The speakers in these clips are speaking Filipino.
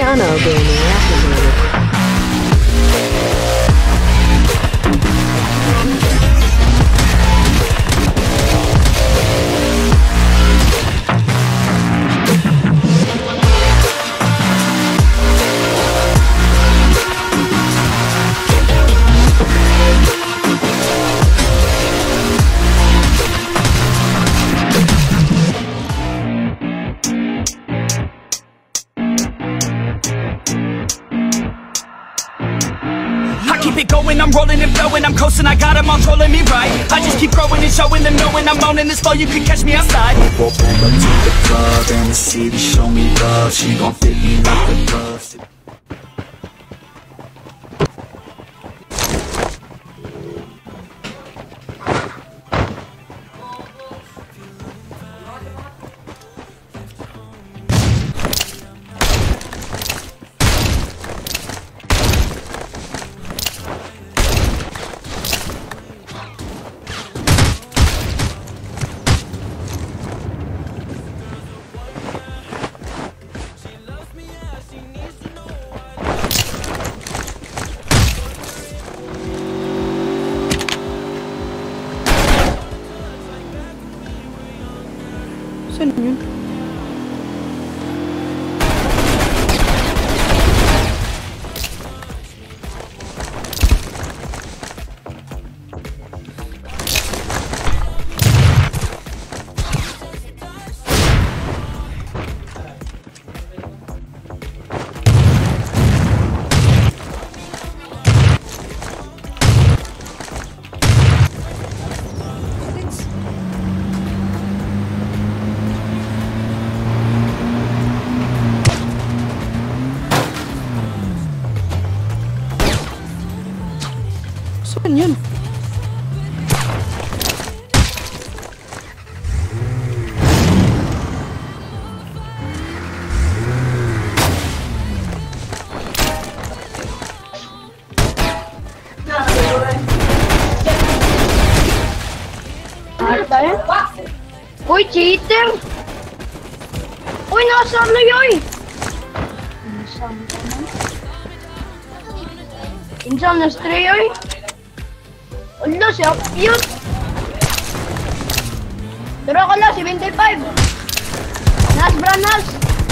Piano gaming activated. I'm rolling and flowing, I'm coasting, I got them all trolling me right. I just keep growing and showing them knowing I'm owning this flow, you can catch me outside. Walk over to the club and the city show me love. She gon' fit me like a glove. Saan yun? Saan yun? Uy, cheater! Uy, nasa ano yun? Insam na stray yun? Ulo, siya cute! Turo ko lang, 75! Nas, branas!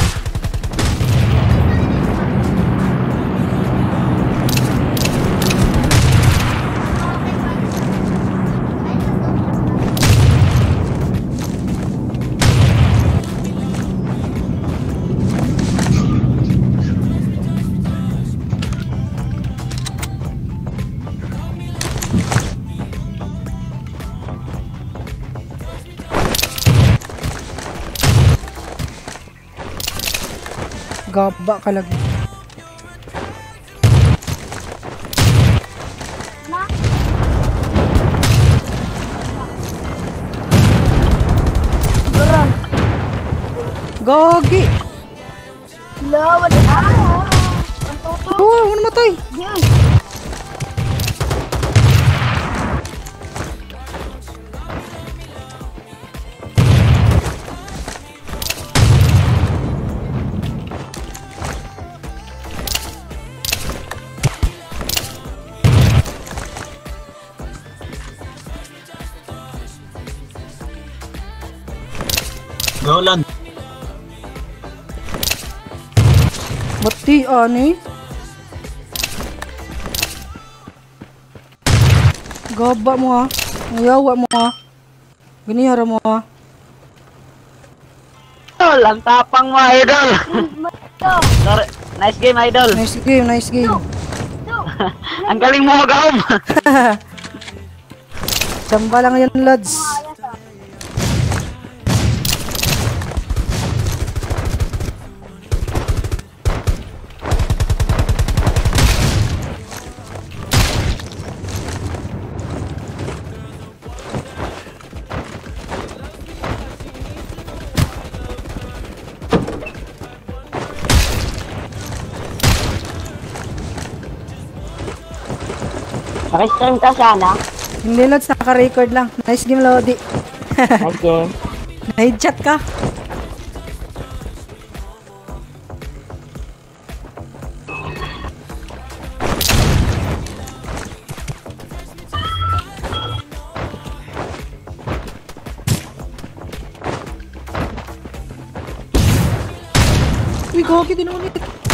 Gaba ka lagi. Gagi! Lawad na! Oh, ano matay? Yan! Roland. Bati, ani? Gaba mo ha. Ngayawa mo ha. Ganihara mo ha. Idol, ang tapang mo, idol. Sorry. Nice game, idol. Nice game, nice game. Ang galing mo mag-ahom. Samba lang yan, lads. Pakistream ka sana. Hindi, lads, naka-record lang. Nice game, Lodi. Nice game. Na-headshot ka. Uy, gagi, tinunit.